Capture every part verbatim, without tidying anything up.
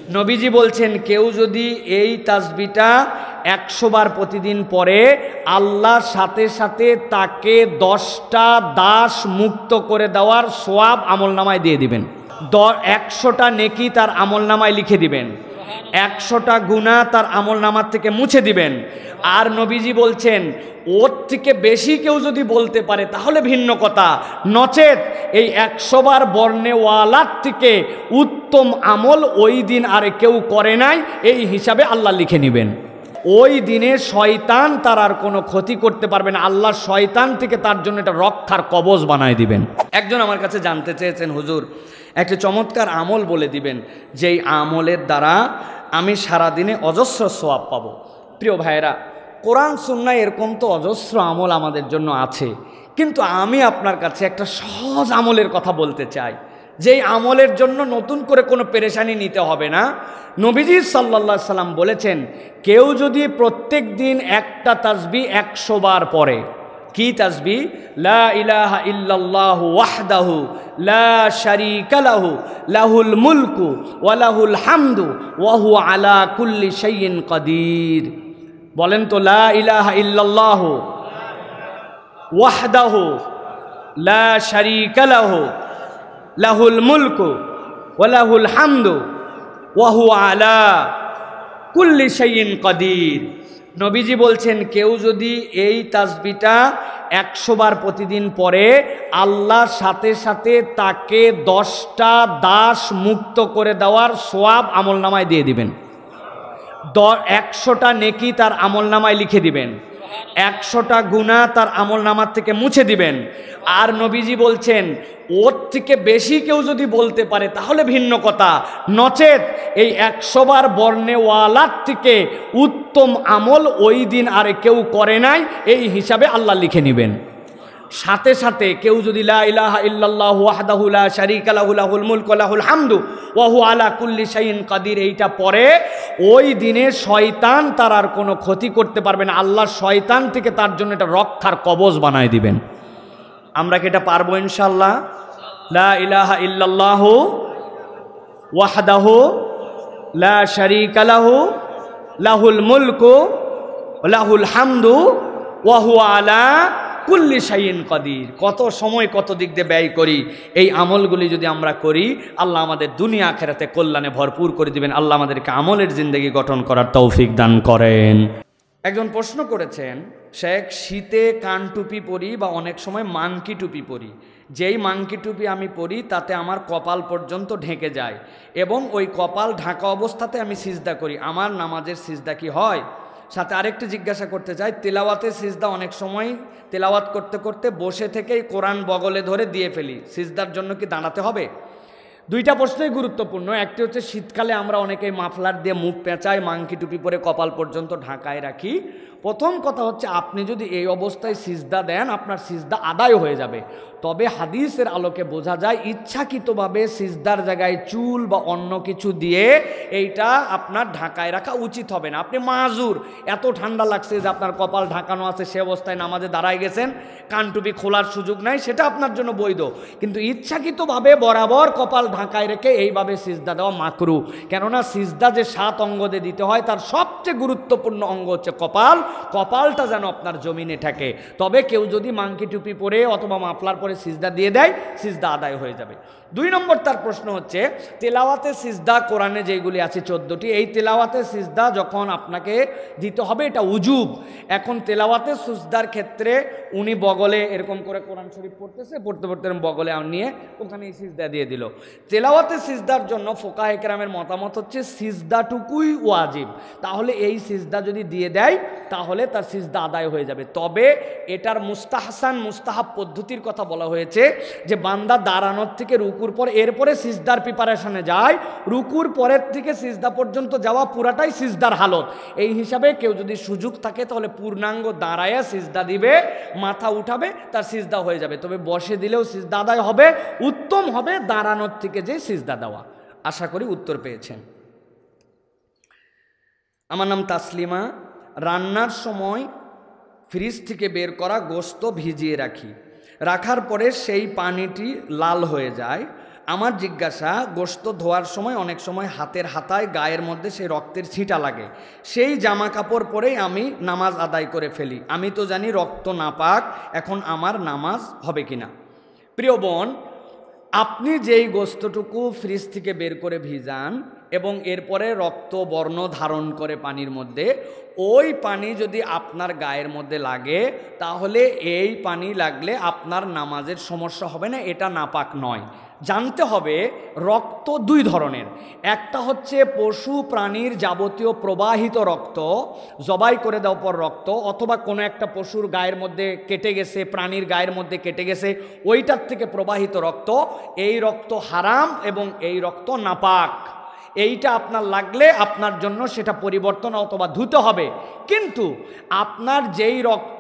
নবীজি বলছেন কেউ যদি এই তাসবিহটা একশো বার প্রতিদিন পড়ে আল্লাহর সাথে সাথে তাকে দশটা দাস মুক্ত করে দেওয়ার সওয়াব আমলনামায় দিয়ে দিবেন। একশোটা নেকি তার আমলনামায় লিখে দিবেন, একশোটা গুনাহ তার আমলনামার থেকে মুছে দিবেন। আর নবীজি বলছেন ওর থেকে বেশি কেউ যদি বলতে পারে তাহলে ভিন্ন কথা, নচেত এই একশো বার বর্ণেওয়ালার থেকে উত্তম আমল ওই দিন আর কেউ করে নাই এই হিসাবে আল্লাহ লিখে নেবেন। ওই দিনে শয়তান তার আর কোনো ক্ষতি করতে পারবে না, আল্লাহ শয়তান থেকে তার জন্য এটা রক্ষার কবচ বানায় দিবেন। একজন আমার কাছে জানতে চেয়েছেন, হুজুর একটা চমৎকার আমল বলে দিবেন যেই আমলের দ্বারা আমি সারাদিনে অজস্র সওয়াব পাবো। প্রিয় ভাইয়েরা, কোরআন সুন্নাহ এরকম তো অজস্র আমল আমাদের জন্য আছে, কিন্তু আমি আপনার কাছে একটা সহজ আমলের কথা বলতে চাই, যেই আমলের জন্য নতুন করে কোনো পেরেশানি নিতে হবে না। নবীজি সাল্লাল্লাহু আলাইহি সাল্লাম বলেছেন কেউ যদি প্রত্যেক দিন একটা তাসবিহ একশো বার পড়ে, কি তাসবিহ? লা ইলাহা ইল্লাল্লাহু ওয়াহদাহু লা শারীকা লাহু লাহুল মুলকু ওয়া লাহুল হামদু ওয়া হুয়া আলা কুল্লি শাইইন কাদির। বলেন তো, লা ইলাহা ইল্লাল্লাহু ওয়াহদাহু লা শারীকা লাহু লাহুল মুলকু ওয়া লাহুল হামদু ওয়া হুয়া আলা কুল্লি শাইইন কাদির। নবীজি বলছেন কেউ যদি এই তাসবিহটা একশো বার প্রতিদিন পড়ে আল্লাহর সাথে সাথে তাকে দশটা দাস মুক্ত করে দেওয়ার সওয়াব আমলনামায় দিয়ে দিবেন। একশোটা নেকি তার আমলনামায় লিখে দিবেন, একশোটা গুনাহ তার আমলনামার থেকে মুছে দিবেন। আর নবীজি বলছেন ওর থেকে বেশি কেউ যদি বলতে পারে তাহলে ভিন্ন কথা, নচেত এই একশো বার বর্ণেওয়ালার থেকে উত্তম আমল ওই দিন আর কেউ করে নাই এই হিসাবে আল্লাহ লিখে নেবেন। সাথে সাথে কেউ যদি লা ইলাহা ইল্লাল্লাহু ওয়াহদাহু লা শারীকা লাহু লাহুল মুলকু ওয়া লাহুল হামদু ওয়া হুয়া আলা কুল্লি শাইইন কাদির এইটা পড়ে ওই দিনে শয়তান তার আর কোনো ক্ষতি করতে পারবে না, আল্লাহ শয়তান থেকে তার জন্য এটা রক্ষার কবচ বানায় দিবেন। আমরা কি এটা পারবো ইনশাআল্লাহ? লা ইলাহা ইল্লাল্লাহু ওয়াহদাহু লা শারীকা লাহু লাহুল মুলকু ওয়া লাহুল হামদু ওয়া হুয়া আলা কুল্লি শাইইন কাদির। কত সময় কত দিক দিয়ে ব্যয় করি, এই আমলগুলি যদি আমরা করি আল্লাহ আমাদের দুনিয়া আখিরাতে কল্যাণে ভরপুর করে দিবেন। আল্লাহ আমাদেরকে আমলের জিন্দেগি গঠন করার তৌফিক দান করেন। একজন প্রশ্ন করেছেন, শেখ শীতে কান টুপি পরি বা অনেক সময় মাংকি টুপি পরি, যেই মাংকি টুপি আমি পরি তাতে আমার কপাল পর্যন্ত ঢেকে যায় এবং ওই কপাল ঢাকা অবস্থাতে আমি সিজদা করি, আমার নামাজের সিজদা কি হয়? সাথে আরেকটি জিজ্ঞাসা করতে চাই, তেলাওয়াতের সিজদা অনেক সময় তেলাওয়াত করতে করতে বসে থেকেই কোরআন বগলে ধরে দিয়ে ফেলি, সিজদার জন্য কি দাঁড়াতে হবে? দুইটা প্রশ্নই গুরুত্বপূর্ণ। একটি হচ্ছে শীতকালে আমরা অনেকেই মাফলার দিয়ে মুখ পেঁচাই, মাংকি টুপি পরে কপাল পর্যন্ত ঢাকায় রাখি। প্রথম কথা হচ্ছে আপনি যদি এই অবস্থায় সিজদা দেন আপনার সিজদা আদায় হয়ে যাবে, তবে হাদিসের আলোকে বোঝা যায় ইচ্ছাকৃতভাবে সিজদার জায়গায় চুল বা অন্য কিছু দিয়ে এইটা আপনার ঢাকায় রাখা উচিত হবে না। আপনি মাজুর, এত ঠান্ডা লাগছে যে আপনার কপাল ঢাকানো আছে, সে অবস্থায় নামাজে দাঁড়ায় গেছেন, কানটুপি খোলার সুযোগ নাই, সেটা আপনার জন্য বৈধ। কিন্তু ইচ্ছাকৃতভাবে বরাবর কপাল ঢাকায় রেখে এইভাবে সিজদা দেওয়া মাকরু, কেননা সিজদা যে সাত অঙ্গ দিয়ে দিতে হয় তার সবচেয়ে গুরুত্বপূর্ণ অঙ্গ হচ্ছে কপাল, কপালটা যেন আপনার জমিনে থাকে। তবে কেউ যদি মাংকি টুপি পরে অথবা মাফলার পরে সিজদা দিয়ে দেয় সিজদা আদায় হয়ে যাবে। দুই নম্বর তার প্রশ্ন হচ্ছে তেলাওয়াতে সিজদা কোরআনে যেগুলি আছে চোদ্দোটি, এই তেলাওয়াতে সিজদা যখন আপনাকে দিতে হবে এটা উজুব। এখন তেলাওয়াতে সিজদার ক্ষেত্রে উনি বগলে এরকম করে কোরআন শরীফ পড়তেছে, পড়তে পড়তে বগলে নিয়ে ওখানে সিজদা দিয়ে দিল। তেলাওয়াতে সিজদার জন্য ফোকাহে কেরামের মতামত হচ্ছে সিজদাটুকুই ওয়াজিব, তাহলে এই সিজদা যদি দিয়ে দেয় তাহলে তার সিজদা আদায় হয়ে যাবে। তবে এটার মুস্তাহসান মুস্তাহাব পদ্ধতির কথা বলা হয়েছে যে বান্দা দাঁড়ানোর থেকে রুকুর পর এরপরে সিজদার প্রিপারেশনে যায়, রুকুর পরের থেকে সিজদা পর্যন্ত যাওয়া পুরাটাই সিজদার হালত। এই হিসাবে কেউ যদি সুযোগ থাকে তাহলে পূর্ণাঙ্গ দাঁড়ায়া সিজদা দিবে, মাথা উঠাবে, তার সিজদা হয়ে যাবে। তবে বসে দিলেও সিজদা আদায় হবে, উত্তম হবে দাঁড়ানোর থেকে যে সিজদা দেওয়া। আশা করি উত্তর পেয়েছেন। আমার নাম তাসলিমা। রান্নার সময় ফ্রিজ থেকে বের করা গোশত ভিজিয়ে রাখি, রাখার পরে সেই পানিটি লাল হয়ে যায়, আমার জিজ্ঞাসা, গোশত ধোয়ার সময় অনেক সময় হাতের হাতায় গায়ের মধ্যে সেই রক্তের ছিটা লাগে, সেই জামা কাপড় পরেই আমি নামাজ আদায় করে ফেলি, আমি তো জানি রক্ত নাপাক, এখন আমার নামাজ হবে কিনা? প্রিয় বোন, আপনি যেই গোশতটুকু ফ্রিজ থেকে বের করে ভিজান এবং এরপরে রক্ত বর্ণ ধারণ করে পানির মধ্যে, ওই পানি যদি আপনার গায়ের মধ্যে লাগে তাহলে এই পানি লাগলে আপনার নামাজের সমস্যা হবে না, এটা নাপাক নয়। জানতে হবে রক্ত দুই ধরনের, একটা হচ্ছে পশু প্রাণীর যাবতীয় প্রবাহিত রক্ত, জবাই করে দেওয়ার পর রক্ত, অথবা কোনো একটা পশুর গায়ের মধ্যে কেটে গেছে, প্রাণীর গায়ের মধ্যে কেটে গেছে, ওইটার থেকে প্রবাহিত রক্ত, এই রক্ত হারাম এবং এই রক্ত নাপাক। এইটা আপনার লাগলে আপনার জন্য সেটা পরিবর্তন অথবা ধুতে হবে। কিন্তু আপনার যেই রক্ত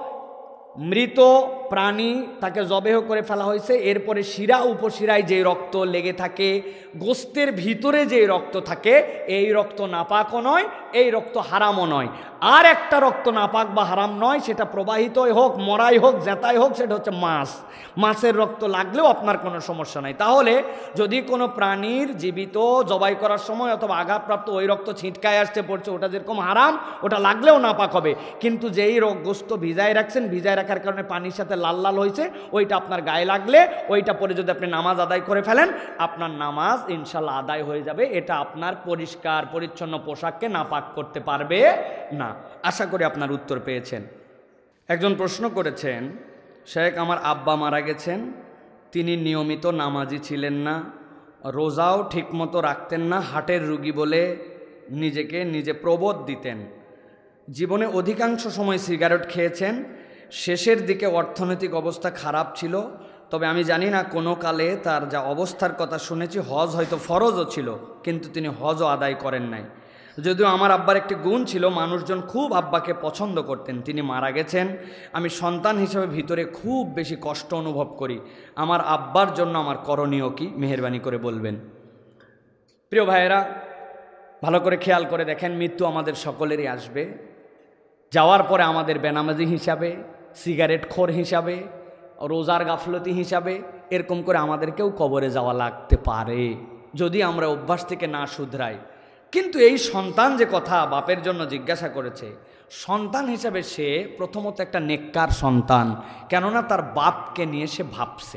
মৃত প্রাণী তাকে জবেহ করে ফেলা হয়েছে, এরপরে শিরা উপশিরায় যে রক্ত লেগে থাকে, গোস্তের ভিতরে যে রক্ত থাকে, এই রক্ত নাপাকও নয়, এই রক্ত হারামও নয়। আর একটা রক্ত নাপাক বা হারাম নয়, সেটা প্রবাহিতই হোক, মরাই হোক, জেতাই হোক, সেটা হচ্ছে মাছ। মাছের রক্ত লাগলেও আপনার কোনো সমস্যা নাই। তাহলে যদি কোনো প্রাণীর জীবিত জবাই করার সময় অথবা আঘাতপ্রাপ্ত ওই রক্ত ছিটকায় আসতে পড়ছে, ওটা যেরকম হারাম, ওটা লাগলেও নাপাক হবে। কিন্তু যেই গোস্ত ভিজায় রাখছেন, ভিজায় রাখার কারণে পানির সাথে লাল লাল হয়েছে, ওইটা আপনার গায়ে লাগলে ওইটা পরে যদি আপনি নামাজ আদায় করে ফেলেন, আপনার নামাজ ইনশাল্লাহ আদায় হয়ে যাবে। এটা আপনার পরিষ্কার পরিচ্ছন্ন পোশাককে নাপাক করতে পারবে না। আশা করি আপনার উত্তর পেয়েছেন। একজন প্রশ্ন করেছেন, শেখ আমার আব্বা মারা গেছেন, তিনি নিয়মিত নামাজি ছিলেন না, রোজাও ঠিকমতো রাখতেন না, হার্টের রুগী বলে নিজেকে নিজে প্রবোধ দিতেন, জীবনে অধিকাংশ সময় সিগারেট খেয়েছেন, শেষের দিকে অর্থনৈতিক অবস্থা খারাপ ছিল, তবে আমি জানি না কোনো কালে তার যা অবস্থার কথা শুনেছি হজ হয়তো ফরজও ছিল, কিন্তু তিনি হজও আদায় করেন নাই। যদিও আমার আব্বার একটি গুণ ছিল, মানুষজন খুব আব্বাকে পছন্দ করতেন, তিনি মারা গেছেন। আমি সন্তান হিসেবে ভিতরে খুব বেশি কষ্ট অনুভব করি। আমার আব্বার জন্য আমার করণীয় কি, মেহেরবানি করে বলবেন। প্রিয় ভাইয়েরা, ভালো করে খেয়াল করে দেখেন, মৃত্যু আমাদের সকলেরই আসবে। যাওয়ার পরে আমাদের বেনামাজি হিসাবে, সিগারেট খোর হিসাবে, রোজার গাফলতি হিসাবে, এরকম করে আমাদেরকেও কবরে যাওয়া লাগতে পারে যদি আমরা অভ্যাস থেকে না শুধরাই। কিন্তু এই সন্তান যে কথা বাপের জন্য জিজ্ঞাসা করেছে, সন্তান হিসাবে সে প্রথমত একটা নেককার সন্তান, কেননা তার বাপকে নিয়ে সে ভাবছে।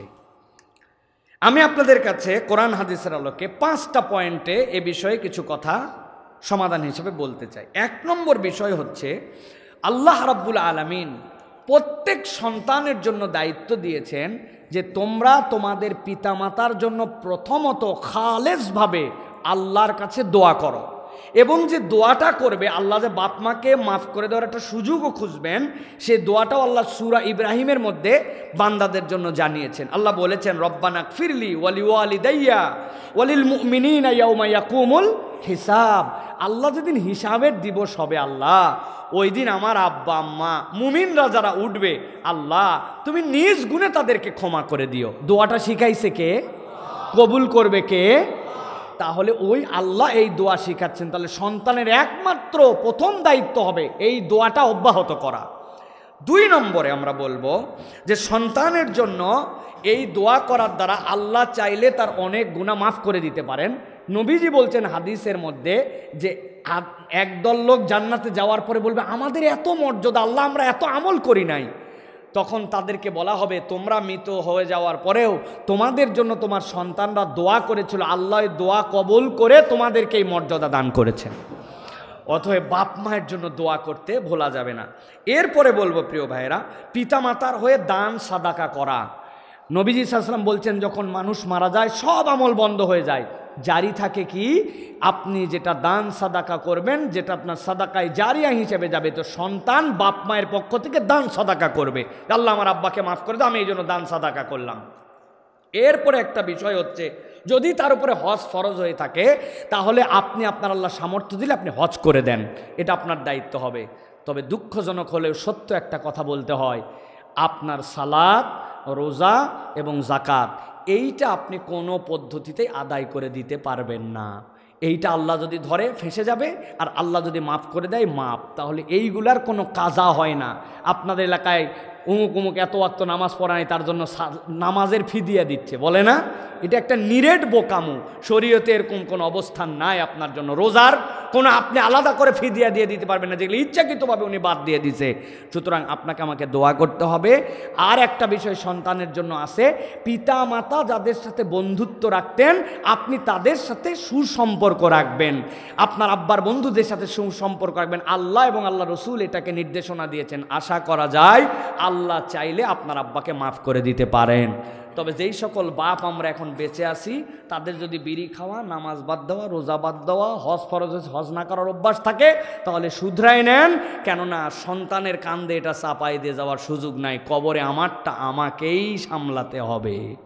আমি আপনাদের কাছে কোরআন হাদিসের আলোকে পাঁচটা পয়েন্টে এ বিষয়ে কিছু কথা সমাধান হিসেবে বলতে চাই। এক নম্বর বিষয় হচ্ছে, আল্লাহ রাব্বুল আলামিন প্রত্যেক সন্তানের জন্য দায়িত্ব দিয়েছেন যে তোমরা তোমাদের পিতামাতার জন্য প্রথমত খালেসভাবে আল্লাহর কাছে দোয়া করো, এবং যে দোয়াটা করবে, আল্লাহ যে বাপ মাকে মাফ করে দেওয়ার একটা সুযোগও খুঁজবেন, সেই দোয়াটাও আল্লাহ সূরা ইব্রাহিমের মধ্যে বান্দাদের জন্য জানিয়েছেন। আল্লাহ বলেছেন, রব্বানা গফিরলি ওয়ালি ওয়ালিদাইয়া ওয়ালিল মুমিনিনা ইয়াউমা ইয়াকুমুল হিসাব। আল্লাহ যেদিন হিসাবের দিবস হবে, আল্লাহ ওই দিন আমার আব্বা আম্মা মুমিনরা যারা উঠবে, আল্লাহ তুমি নিজ গুণে তাদেরকে ক্ষমা করে দিও। দোয়াটা শিখাইছে কে? কবুল করবে কে? তাহলে ওই আল্লাহ এই দোয়া শিখাচ্ছেন। তাহলে সন্তানের একমাত্র প্রথম দায়িত্ব হবে এই দোয়াটা অব্যাহত করা। দুই নম্বরে আমরা বলবো যে সন্তানের জন্য এই দোয়া করার দ্বারা আল্লাহ চাইলে তার অনেক গুনাহ মাফ করে দিতে পারেন। নবীজি বলছেন হাদিসের মধ্যে যে একদল লোক জান্নাতে যাওয়ার পরে বলবে, আমাদের এত মর্যাদা আল্লাহ, আমরা এত আমল করি নাই। তখন তাদেরকে বলা হবে, তোমরা মৃত হয়ে যাওয়ার পরেও তোমাদের জন্য তোমার সন্তানরা দোয়া করেছিল, আল্লাহ দোয়া কবুল করে তোমাদেরকে এই মর্যাদা দান করেছেন। অতএব বাপ মায়ের জন্য দোয়া করতে ভোলা যাবে না। এরপরে বলবো প্রিয় ভাইয়েরা, পিতামাতার হয়ে দান সাদাকা করা। নবীজি সাল্লাল্লাহু আলাইহি ওয়াসাল্লাম বলছেন, যখন মানুষ মারা যায় সব আমল বন্ধ হয়ে যায়, জারি থাকে কি? আপনি যেটা দান সাদাকা করবেন, যেটা আপনার সাদাকায় জারিয়া হিসেবে যাবে। তো সন্তান বাপ মায়ের পক্ষ থেকে দান সাদাকা করবে, আল্লাহ আমার আব্বাকে মাফ করে দাও, আমি এই জন্য দান সাদাকা করলাম। এরপরে একটা বিষয় হচ্ছে, যদি তার উপরে হজ ফরজ হয়ে থাকে, তাহলে আপনি আপনার আল্লাহ সামর্থ্য দিলে আপনি হজ করে দেন, এটা আপনার দায়িত্ব হবে। তবে দুঃখজনক হলেও সত্য একটা কথা বলতে হয়, আপনার সালাত, রোজা এবং জাকাত এইটা আপনি কোনো পদ্ধতিতেই আদায় করে দিতে পারবেন না। এইটা আল্লাহ যদি ধরে ফেঁসে যাবে, আর আল্লাহ যদি মাফ করে দেয় মাপ। তাহলে এইগুলার কোনো কাজা হয় না। আপনাদের এলাকায় উমুক উমুক এত ওয়াক্ত নামাজ পড়া নেই, তার জন্য নামাজের ফি দিয়ে দিচ্ছে, বলে না? এটা একটা নিরেট বোকামু। শরীয়তে এরকম কোনো অবস্থান নাই আপনার জন্য। রোজার কোনো আপনি আলাদা করে ফি দিয়ে দিয়ে দিতে পারবেন না, যেগুলো ইচ্ছাকৃতভাবে উনি বাদ দিয়ে দিছে। সুতরাং আপনাকে আমাকে দোয়া করতে হবে। আর একটা বিষয় সন্তানের জন্য আছে, পিতা মাতা যাদের সাথে বন্ধুত্ব রাখতেন আপনি তাদের সাথে সুসম্পর্ক রাখবেন। আপনার আব্বার বন্ধুদের সাথে সুসম্পর্ক রাখবেন। আল্লাহ এবং আল্লাহ রসুল এটাকে নির্দেশনা দিয়েছেন। আশা করা যায় আল্লাহ চাইলে আপনার আব্বাকে মাফ করে দিতে পারেন। তবে যেই সকল বাপ আমরা এখন বেঁচে আছি, তাদের যদি বিড়ি খাওয়া, নামাজ বাদ দেওয়া, রোজা বাদ দেওয়া, হজ ফরজ হজ না করার অভ্যাস থাকে, তাহলে শুধরাই নেন। কেননা সন্তানের কান্দে এটা চাপাই দিয়ে যাওয়ার সুযোগ নাই। কবরে আমারটা আমাকেই সামলাতে হবে।